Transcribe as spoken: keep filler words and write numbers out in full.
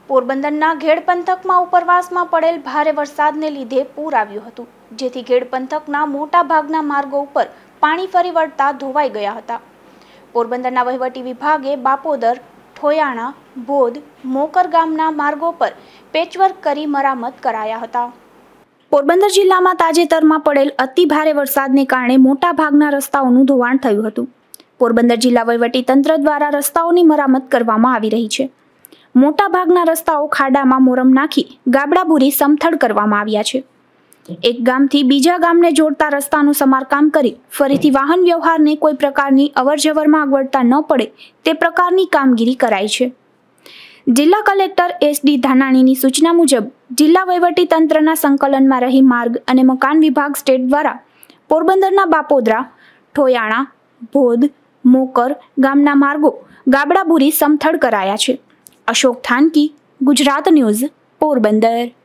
પોરબંદરના ઘેડ પંથકમાં ઉપરવાસમાં પડેલ ભારે વરસાદને લીધે પૂર આવ્યું હતું, જેથી ઘેડ પંથકના મોટા ભાગના માર્ગો ઉપર પાણી ફરી વળતા ધોવાઈ ગયા હતા। પોરબંદરના વહીવટી વિભાગે બાપોદર, ઠોયાણા, બોધ, મોકર ગામના માર્ગો પર પેચવર્ક કરી મરામત કરાયા હતા। પોરબંદર જિલ્લામાં તાજેતરમાં પડેલ અતિ ભારે વરસાદને કારણે મોટા ભાગના રસ્તાઓનું ધોવાણ થયું હતું। પોરબંદર જિલ્લા વહીવટી તંત્ર દ્વારા રસ્તાઓની મરામત કરવામાં આવી રહી છે। મોટા ભાગના રસ્તાઓ ખાડામાં મોરમ નાખી ગાબડાબુરી સમથળ કરવામાં આવ્યા છે। એક ગામથી બીજા ગામને જોડતા રસ્તાનું સમારકામ કરી ફરીથી વાહન વ્યવહારને કોઈ પ્રકારની અવરજવરમાં અગવડતા ન પડે તે પ્રકારની કામગીરી કરાઈ છે। જિલ્લા કલેક્ટર એસ ડી ધાનાણીની સૂચના મુજબ જિલ્લા વહીવટી તંત્રના સંકલનમાં રહી માર્ગ અને મકાન વિભાગ સ્ટેટ દ્વારા પોરબંદરના બાપોદરા, ઠોયાણા, બોધ, મોકર ગામના માર્ગો ગાબડાબુરી સમથળ કરાયા છે। અશોક થાનકી, ગુજરાત ન્યૂઝ, પોરબંદર।